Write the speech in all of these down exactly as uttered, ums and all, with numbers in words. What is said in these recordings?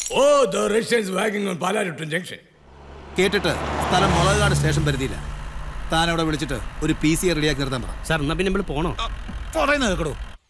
Oh the russians walking on Palarivattom junction. കേട്ടിട്ട് സ്ഥലം Mulakad station പരിധിയില്ല. താൻ അവിടെ വിളിച്ചിട്ട് ഒരു പി സി റെഡിയാക്കി നിർത്താൻ പറ. സാർ എന്നാ പിന്നെ നമ്മൾ പോണോ? പറയുന്നത് കേൾക്കടോ.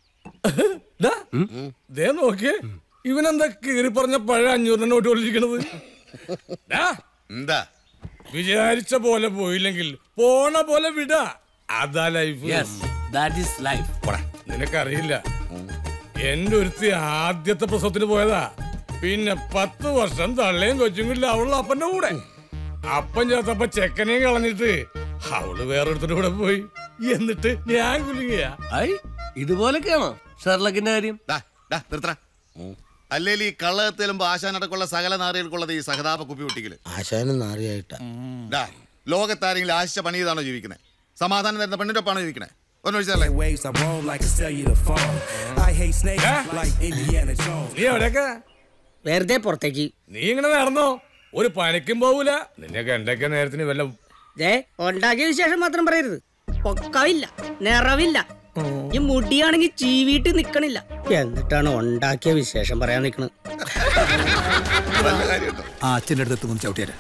ദേ നോക്കിയേ, ഇവനെന്താ കീറി പറഞ്ഞ പഴയ അഞ്ഞൂറിനെ നോട്ട് കൊണ്ടിരിക്കണത്? എന്താ വിചാരിച്ച പോലെ പോയില്ലെങ്കിൽ പോണ പോലെ വിടാ. അതാ ലൈഫ്. നിനക്കറിയില്ല, എന്റെ ഒരുത്തി ആദ്യത്തെ പ്രസവത്തിന് പോയതാ. പിന്നെ പത്ത് വർഷം തള്ളയും കൊച്ചുമില്ല അവളുടെ അപ്പന്റെ കൂടെ. അപ്പൻ ചേർത്തപ്പ ചെക്കനെയും കളഞ്ഞിട്ട് അവള് വേറൊരുത്തിന്റെ കൂടെ പോയി. എന്നിട്ട് ഞാൻ കുലുങ്ങിയ. ഇതുപോലൊക്കെയാണോ ഷെർലക്കിന്റെ കാര്യം? അല്ലേലും ഈ കള്ളകത്തിലുമ്പോ ആശാനടക്കമുള്ള സകല നാറികൾക്കുള്ളത് ഈ സഹതാപ കുപ്പി പൊട്ടിക്കല്. ആശാനും നാറിയായിട്ടാ. ലോകത്താരെങ്കിലും ആശിച്ച പണി ചെയ്താണോ ജീവിക്കണേ? സമാധാനം തരുന്ന പെണ്ണിന്റെ ഒപ്പാണോ ജീവിക്കണേ? വെറുതെ പുറത്തേക്ക് നീ ഇങ്ങനെ നടന്നോ, ഒരു പണിക്കും പോവൂല. നിന്നെ കണ്ടൊക്കെ നേരത്തിന് വല്ല ഉണ്ടാക്കിയ വിശേഷം മാത്രം പറയരുത്. പൊക്കവില്ല, നിറവില്ല, ഈ മുടിയാണെങ്കിൽ ചീവിട്ട് നിക്കണില്ല. എന്നിട്ടാണ് ഉണ്ടാക്കിയ വിശേഷം പറയാൻ നിക്കണത്. ആ അച്ഛൻ്റെ അടുത്ത് ഒന്ന് ചവിട്ടിയാല്.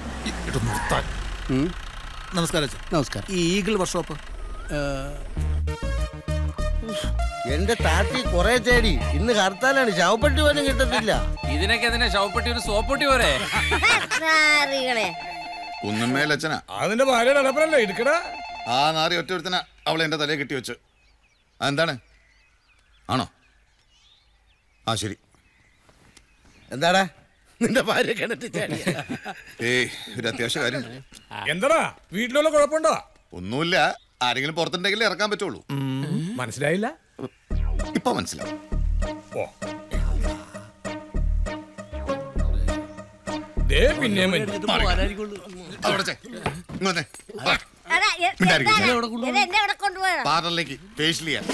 നമസ്കാരം അച്ഛൻ. നമസ്കാരം. ഈ ഈഗിൾ വർക്ക്ഷോപ്പ് എന്റെ താത്തി കൊറേ തേടി, ഇന്ന് ഹർത്താലാണ്, ശവപ്പെട്ടി പോലും കിട്ടത്തില്ല. ഇതിനൊക്കെ എന്തിനാ ശവപ്പെട്ടി ഒരു സോപ്പൊട്ടി പോരെ? കുന്നമ്മേലച്ഛനാ അതിന്റെ ഭാര്യയുടെ അടപ്പനല്ലേ എടുക്കടാ. ആ നാറി ഒറ്റ ഒരുത്തന അവളെ എന്റെ തലയെ കെട്ടി വെച്ച്. അതെന്താണ്? ആണോ? ആ ശരി. എന്താടാ നിന്റെ ഭാര്യ കിണറ്റിൽ? ഏയ് ഒരു അത്യാവശ്യ കാര്യം. എന്താടാ വീട്ടിലുള്ള കുഴപ്പമുണ്ടോ? ഒന്നുമില്ല, ആരെങ്കിലും പുറത്തുണ്ടെങ്കിൽ ഇറക്കാൻ പറ്റുള്ളൂ. മനസ്സിലായില്ല? ഇപ്പൊ മനസ്സിലാവും. ഓ പിന്നെ പാർലറിലേക്ക് ഫേഷ്യൽ ചെയ്യാൻ.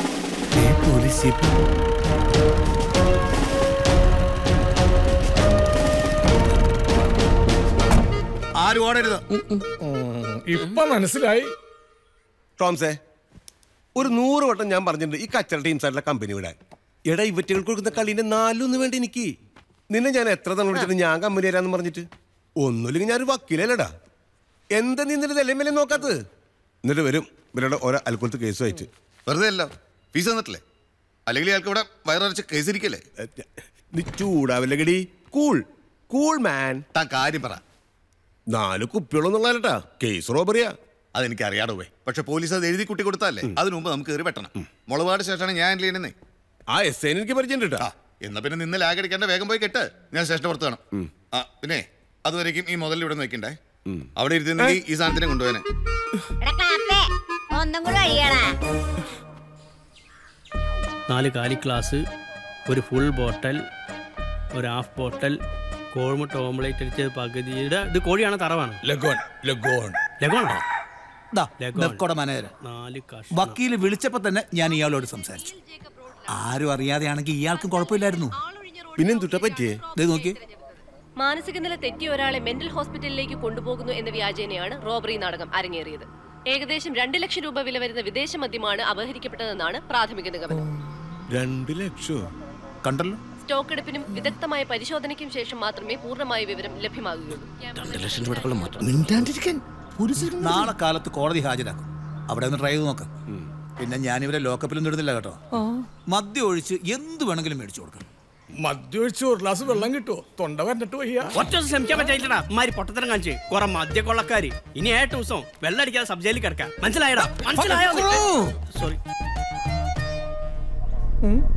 ആരും ഓടരുത്. ഇപ്പൊ മനസ്സിലായി. ടോംസേ, ഒരു നൂറ് വട്ടം ഞാൻ പറഞ്ഞിട്ടുണ്ട് ഈ കച്ചറ ടീംസായിട്ടുള്ള കമ്പനി വിടാൻ. എടാ ഇവറ്റകൾക്ക് കൊടുക്കുന്ന കളീന്റെ നാലൊന്നും വേണ്ട എനിക്ക്. നിന്നെ ഞാൻ എത്ര തവണ വിളിച്ചിട്ട് ഞാൻ കമ്പനി തരാന്ന് പറഞ്ഞിട്ട് ഒന്നുമില്ലെങ്കിൽ ഞാനൊരു വക്കീലല്ലടാ. എന്താ നീ നിന്റെ നിലയും വിലയും നോക്കാത്തത്? എന്നിട്ട് വരും ഇവരുടെ ഓരോ അൽക്കൊലത്ത് കേസ് വായിച്ച്. വെറുതെ അല്ല, ഫീസ് തന്നിട്ടില്ലേ? അല്ലെങ്കിൽ ഇയാൾക്ക് ഇവിടെ വയറടിച്ച് കേസ് ഇരിക്കല്ലേ? നീ ചൂടാവില്ല ഗഡി. Cool cool man. താൻ കാര്യം പറ. നാല് കുപ്പികളൊന്നുള്ളതാ, കേസ് റോബറിയാ. അതെനിക്ക് അറിയാടോ പോയി. പക്ഷെ പോലീസ് അത് എഴുതി കുട്ടി കൊടുത്താലേ അതിനു മുമ്പ് നമുക്ക് കയറി പെട്ടണം. മുളപാട് സ്റ്റേഷനാണ് ഞാൻ ഹാൻഡിൽ ചെയ്യണേ. ആ എസ് ഐ എനിക്ക് പരിചയം കേട്ടാ. എന്നാ പിന്നെ നിന്ന് ലാഗ് അടിക്കാണ്ട് വേഗം പോയി കെട്ട്. ഞാൻ സ്റ്റേഷന്റെ പുറത്ത് കാണും. ആ പിന്നെ അതുവരേക്കും ഈ മുതൽ ഇവിടെ വെക്കണ്ടേ. അവിടെ ഇരുന്നെങ്കിൽ ഈ സാധനത്തിനെ കൊണ്ടുപോകാനെ. നാല് കാലി ഗ്ലാസ്, ഒരു ഫുൾ ബോട്ടൽ, ഒരു ഹാഫ് ബോട്ടൽ, കോഴിമുട്ട ഓംലേറ്റ് അടിച്ചത് പകുതിയുടെ. ഇത് കോഴിയാണ് തറവാണ്? ലഗോൺ. ലഗോൺ ലഗോണോ? വക്കീല് വിളിച്ചപ്പോ തന്നെ ഞാൻ ഇയാളോട് സംസാരിച്ചു. ആരും അറിയാതെയാണെങ്കിൽ ഇയാൾക്കും കുഴപ്പമില്ലായിരുന്നു. പിന്നെന്തുട്ടാ പറ്റിയേ? നോക്കി. മാനസിക നില തെറ്റിയ ഒരാളെ മെന്റൽ ഹോസ്പിറ്റലിലേക്ക് കൊണ്ടുപോകുന്നു എന്ന വ്യാജേനയാണ് റോബറി നാടകം അരങ്ങേറിയത്. ഏകദേശം രണ്ട് ലക്ഷം രൂപ വില വരുന്ന വിദേശ മദ്യമാണ് അപഹരിക്കപ്പെട്ടതെന്നാണ് പ്രാഥമിക നിഗമനം. രണ്ട് ലക്ഷം കണ്ടല്ലോ. സ്റ്റോക്ക് എടുപ്പിനും വിദഗ്ധമായ പരിശോധനയ്ക്കും ശേഷം മാത്രമേ പൂർണ്ണമായ വിവരം ലഭ്യമാകുകയുള്ളൂ. നാളെ കാലത്ത് കോടതി ഹാജരാക്കും. അവിടെ ഒന്ന് ട്രൈ ചെയ്ത് നോക്കാം. പിന്നെ ഞാനിവരെ ലോക്കപ്പിലൊന്നും ഇടുന്നില്ല കേട്ടോ. മദ്യം ഒഴിച്ച് എന്ത് വേണമെങ്കിലും മേടിച്ചു കൊടുക്കണം. മദ്യം ഒഴിച്ച് ഒരു ഗ്ലാസ് വെള്ളം കിട്ടുമോ? തൊണ്ട വരണ്ടിട്ട് വയ്യ. ഒറ്റ ശ്രമിക്കാൻ പറ്റില്ലടാ. മാരി പൊട്ടത്തരം കാണിച്ച് കുറെ മദ്യ കൊള്ളക്കാര്. ഇനി ഏഴ് ദിവസം വെള്ളം അടിക്കാതെ സബ് ജയിലിൽ കിടക്കാം. മനസ്സിലായടാ? മനസ്സിലായോ? സോറി.